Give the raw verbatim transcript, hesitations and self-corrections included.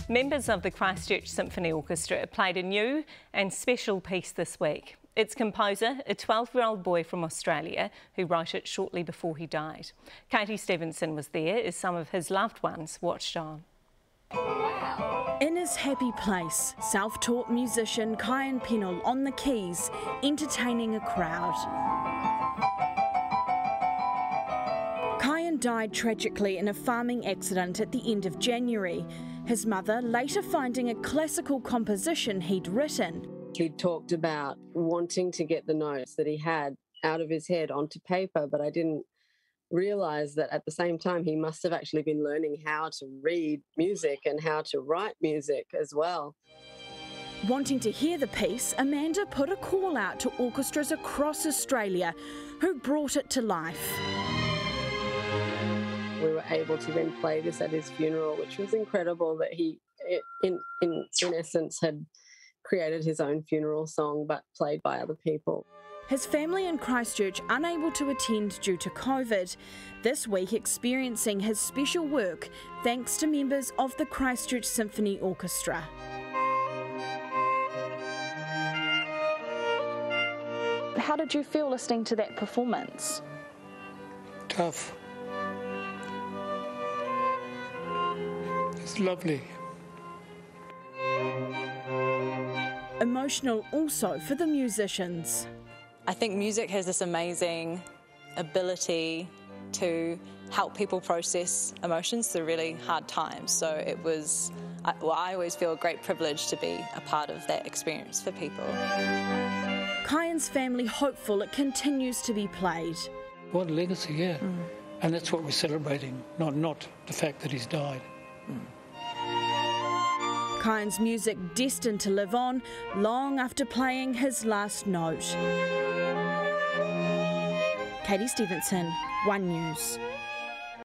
Members of the Christchurch Symphony Orchestra played a new and special piece this week. Its composer, a twelve-year-old boy from Australia who wrote it shortly before he died. Katie Stevenson was there as some of his loved ones watched on. In his happy place, self-taught musician Kyan Penal on the keys, entertaining a crowd. Kyan died tragically in a farming accident at the end of January, his mother later finding a classical composition he'd written. He talked about wanting to get the notes that he had out of his head onto paper, but I didn't realise that at the same time he must have actually been learning how to read music and how to write music as well. Wanting to hear the piece, Amanda put a call out to orchestras across Australia who brought it to life. We were able to then play this at his funeral, which was incredible that he, in, in, in essence, had created his own funeral song but played by other people. His family in Christchurch unable to attend due to COVID, this week experiencing his special work thanks to members of the Christchurch Symphony Orchestra. How did you feel listening to that performance? Tough. It's lovely. Emotional also for the musicians. I think music has this amazing ability to help people process emotions through really hard times. So it was, I, well, I always feel a great privilege to be a part of that experience for people. Kyan's family hopeful it continues to be played. What a legacy, yeah. Mm. And that's what we're celebrating, not, not the fact that he's died. Mm. Kyan's music destined to live on long after playing his last note. Katie Stevenson, One News.